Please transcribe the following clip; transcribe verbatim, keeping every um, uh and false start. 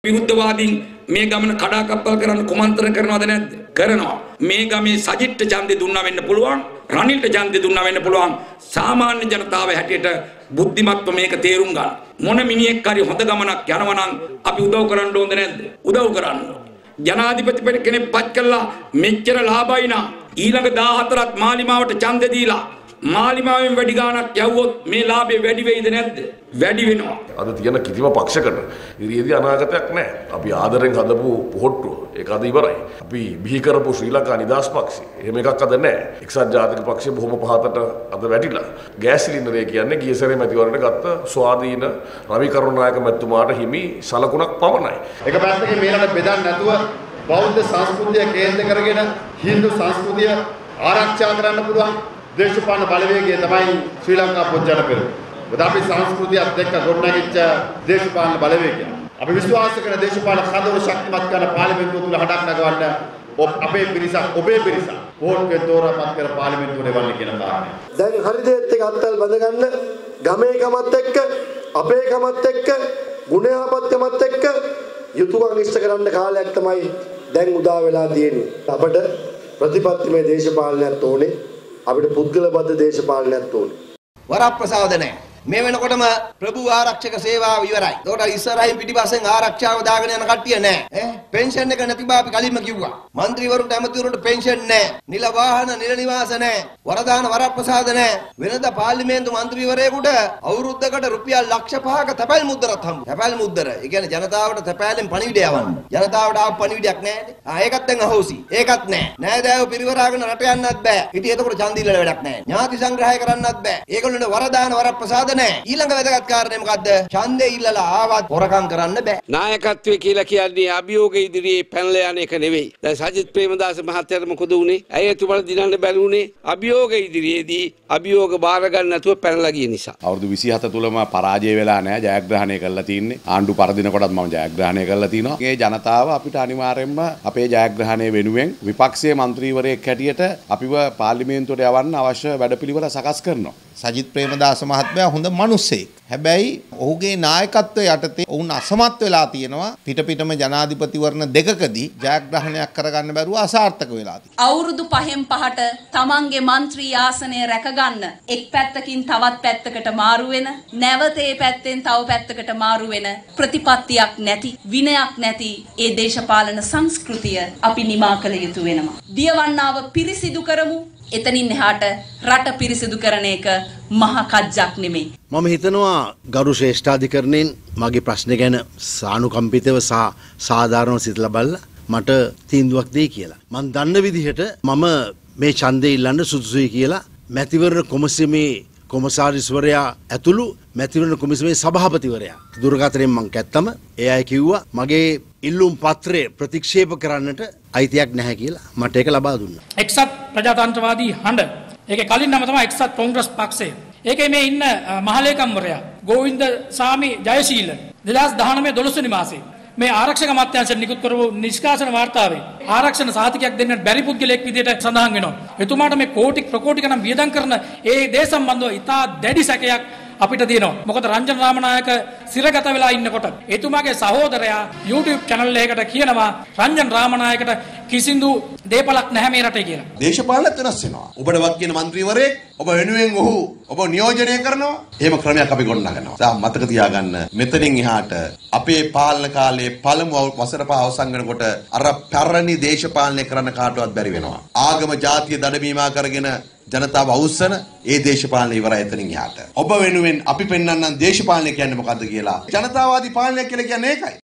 විරුද්ධවාදීන් මේ ගමන කඩාකප්පල් කරන්න කුමන්ත්‍රණ කරනවද නැද්ද? කරනවා. මේ ගමේ සජිත්ට ඡන්දෙ දුන්නා වෙන්න පුළුවන්. රනිල්ට ඡන්දෙ දුන්නා වෙන්න පුළුවන්. සාමාන්‍ය ජනතාව හැටියට බුද්ධිමත්ව මේක තේරුම් ගන්න. මොන මිනිහෙක් හරි හොඳ ගමනක් යනවා නම් අපි උදව් කරන්න ඕනද නැද්ද? උදව් කරන්න. ජනාධිපති කෙනෙක් පත් කළා මෙච්චර ලාභයි නා ඊළඟ දාහතරක් මාලිමාවට ඡන්දෙ දීලා මාලිමාවෙන් වැඩි ගාණක් යවුවොත් මේ ලාභය වැඩි වෙයිද නැද්ද? වැඩි වෙනවා. අද තියෙන කිසිම පක්ෂයකට ඉරියේදී අනාගතයක් නැහැ. අපි ආදරෙන් හදපු පොහොට්ටුව ඒක අද ඉවරයි. අපි බිහි කරපු ශ්‍රී ලංකා නිදහස් පක්ෂය එහෙම එකක් අද නැහැ. එක්සත් ජාතික පක්ෂය බොහොම පහතට අද වැටිලා. ගෑස් සිලින්ඩරය කියන්නේ ගිය සැරේ මැතිවරණයට ගත්ත ස්වාධීන රවි කරුණානායක මැතිතුමාට හිමි සලකුණක් පමණයි. එක පැත්තකින් මේකට බෙදන්න නැතුව බෞද්ධ සංස්කෘතිය කේන්ද්‍ර කරගෙන හින්දු සංස්කෘතිය ආරක්ෂා කරන්න පුළුවන් දේශපාලන බලවේගය තමයි ශ්‍රී ලංකා පොත්ජන පෙරමුණ. මොකද අපි සංස්කෘතියත් එක්ක ගොඩනැගිච්ච දේශපාලන බලවේගය. අපි විශ්වාස කරන දේශපාලන කඳවුර ශක්තිමත් කරන පාර්ලිමේන්තුව තුල හඩක් නගවන්න අපේ පිරිසක් ඔබේ පිරිසක් වෝට්ටුවෙන් තෝරාපත් කර පාර්ලිමේන්තුවට එවන්න කියන කාරණය. දැන් හරිදේත් එක්ක අත්වල බඳ ගන්න ගමේ කමත් එක්ක අපේ කමත් එක්ක ගුණයාපත්කමත් එක්ක යුතුයකම් ඉෂ්ට කරන්න කාලයක් තමයි දැන් උදා වෙලා තියෙන්නේ. අපිට ප්‍රතිපත්තිමය දේශපාලනයක් ඕනේ. අපිට පුද්ගලබද්ධ දේශපාලනයක් ඕනේ. වරප්‍රසාද නැහැ. මේ වෙනකොටම ප්‍රභු ආරක්ෂක සේවාව ඉවරයි. ඒකට ඉස්සරහින් පිටිපස්සෙන් ආරක්ෂාව දාගෙන යන කට්ටිය නැහැ. ඈ පෙන්ෂන් එක නැති බව අපි කලින්ම කිව්වා. മന്ത്രിවරුන්ට ඇමතිවරුන්ට පෙන්ෂන් නැහැ. නිල වාහන නිල නිවාස නැහැ. වරදාන වරප්‍රසාද නැහැ. වෙනදා පාර්ලිමේන්තු മന്ത്രിවරයෙකුට අවුරුද්දකට රුපියල් ලක්ෂ පහක තැපැල් මුද්දරත් හම්බ. තැපැල් මුද්දර. ඒ කියන්නේ ජනතාවට තැපැලෙන් පණිවිඩය යවන්න. ජනතාවට ආව පණිවිඩයක් නැහැ. ආ ඒකත් දැන් අහෝසි. ඒකත් නැහැ. නෑදෑයෝ පිරිවරාගෙන රට යන්නත් බෑ. ඉතින් එතකොට ඡන්ද ඉල්ලලා වැඩක් නැහැ. ඥාති සංග්‍රහය කරන්නත් බෑ. ඒගොල්ලන්ට වරදාන වරප්‍රසාද නැහැ. ඊළඟ වැදගත් කාරණේ මොකද්ද? ඡන්දේ ඉල්ලලා ආවත් හොරකම් කරන්න බෑ. නායකත්වය කියලා කියන්නේ අභියෝග ඉදිරියේ පැනලා යන එක නෙවෙයි. දැන් සජිත් ප්‍රේමදාස මහත්තයාට මොකද උනේ? ඇයි එතුමාට දිනන්න බැරි උනේ? අභියෝග ඉදිරියේදී අභියෝග බාර ගන්න නැතුව පැනලා ගිය නිසා. අවුරුදු විසිහත තුලම පරාජය වෙලා නැහැ. ජයග්‍රහණය කරලා තින්නේ. ආණ්ඩු පරදින කොටත් මම ජයග්‍රහණය කරලා තිනවා. මේ ජනතාව අපිට අනිවාර්යයෙන්ම අපේ ජයග්‍රහණය වෙනුවෙන් විපක්ෂයේ മന്ത്രിවරයෙක් හැටියට අපිව පාර්ලිමේන්තුවට යවන්න අවශ්‍ය වැඩපිළිවෙල සකස් කරනවා. සජිත් ප්‍රේමදාස මහත්මයා හොඳ මිනිසෙක්. හැබැයි ඔහුගේ නායකත්වය යටතේ ඔවුන් අසමත් වෙලා තියෙනවා. පිට පිටම ජනාධිපතිවරණ දෙකකදී ජයග්‍රහණයක් කරගන්න බැරුව අසාර්ථක වෙලා තියෙනවා. අවුරුදු පහෙන් පහට තමන්ගේ മന്ത്രി ආසනය රැකගන්න එක් පැත්තකින් තවත් පැත්තකට මාරු වෙන, නැවත ඒ පැත්තෙන් තව පැත්තකට මාරු වෙන ප්‍රතිපත්තියක් නැති, විනයක් නැති ඒ දේශපාලන සංස්කෘතිය අපි නිමා කළ යුතු වෙනවා. දියවන්නාව පිරිසිදු කරමු. එතනින් එහාට රට පිරිසිදු කරන එක මහා කජ්ජක් නෙමෙයි. මම හිතනවා ගරු ශ්‍රේෂ්ඨාධිකරණයෙන් මගේ ප්‍රශ්න ගැන සානුකම්පිතව සහ සාධාරණව සිතලා බලලා මට තීන්දුවක් දෙයි කියලා. මම දන්න විදිහට මම මේ ඡන්දය ඉල්ලන්න සුදුසුයි කියලා මැතිවරණ කොමසමේ කොමසාරිස්වරයා ඇතුළු මැතිවරණ කොමිසමේ සභාපතිවරයා දුරකථනයෙන් මං කැත්තම ඒ අය කිව්වා මගේ ඉල්ලුම් පත්‍රය ප්‍රතික්ෂේප කරන්නට අයිතියක් නැහැ කියලා මට ඒක ලබා දුන්නා. එක්සත් ප්‍රජාතන්ත්‍රවාදී හඬ. ඒකේ කලින් නම තමයි එක්සත් කොංග්‍රස් පක්ෂය. ඒකේ මේ ඉන්න මහලේකම්වරයා ගෝවින්ද සාමි ජයශීල දෙදහස් දහනවය දොළොස් වෙනි මාසේ මේ ආරක්ෂක අමාත්‍යාංශ නිකුත් කරපු නිෂ්කාශන වාර්තාවේ ආරක්ෂණ සහතිකයක් දෙන්නට බැරි පුද්ගලයෙක් විදිහට සඳහන් වෙනවා. එතුමාට මේ කෝටි ප්‍රකෝටි ගණන් වියදම් කරන ඒ දේ සම්බන්ධව ඉතා දැඩි සැකයක් අපිට තියෙනවා. මොකද රංජන රාමනායක සිරගත වෙලා ඉන්නකොට එතුමාගේ සහෝදරයා YouTube channel එකකට කියනවා රංජන රාමනායකට කිසිදු දේපලක් නැහැ මේ රටේ කියලා. දේශපාලනත් වෙනස් වෙනවා. ඔබට වත් කියන മന്ത്രിවරයෙක් ඔබ වෙනුවෙන් ඔහු ඔබ නියෝජනය කරනවා. එහෙම ක්‍රමයක් අපි ගොඩනගනවා. දැන් මතක තියාගන්න මෙතනින් එහාට අපේ පාලන කාලයේ පළමු වසර පහ අවසන් වෙනකොට අර පැරණි දේශපාලනය කරන්න කාටවත් බැරි වෙනවා. ආගම ජාතිය දඩමීමා කරගෙන ජනතාව අවුස්සන ඒ දේශපාලන ඉවරයි එතනින් එහාට. ඔබ වෙනුවෙන් අපි පෙන්වන්නම් දේශපාලනය කියන්නේ මොකද්ද කියලා. ජනතාවාදී පාලනය කියලා කියන්නේ ඒකයි.